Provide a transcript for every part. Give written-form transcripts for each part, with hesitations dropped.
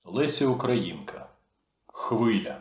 Леся Українка. Хвиля.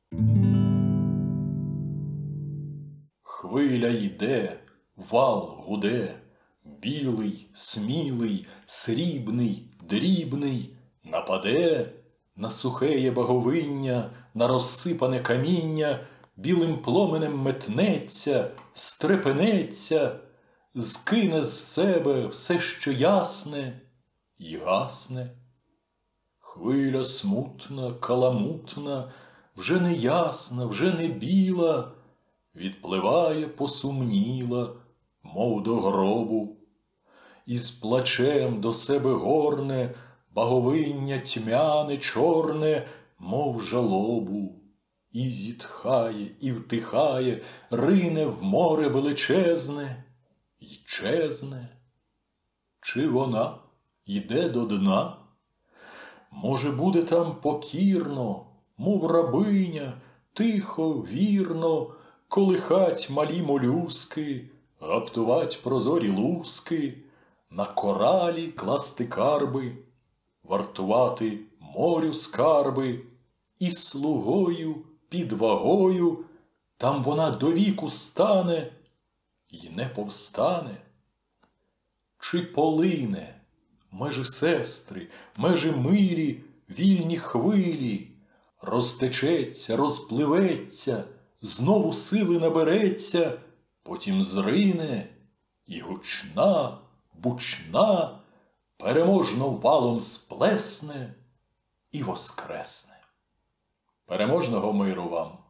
Хвиля йде, вал гуде, білий, смілий, срібний, дрібний, нападе на сухеє баговиння, на розсипане каміння, білим пломенем метнеться, стрепенеться, скине з себе все, що ясне, й гасне. Хвиля смутна, каламутна, вже не ясна, вже не біла, відпливає посумніла, мов до гробу, і з плачем до себе горне баговиння тьмяне, чорне, мов жалобу, і зітхає, і втихає, рине в море величезне й чезне. Чи вона йде до дна? Може, буде там покірно, мов рабиня, тихо, вірно, колихать малі молюски, гаптувать прозорі луски, на коралі класти карби, вартувати морю скарби, і слугою під вагою там вона до віку стане й не повстане. Чи полине межі сестри, межі милі, вільні хвилі, розтечеться, розпливеться, знову сили набереться, потім зрине, і гучна, бучна, переможно валом сплесне і воскресне. Переможного миру вам!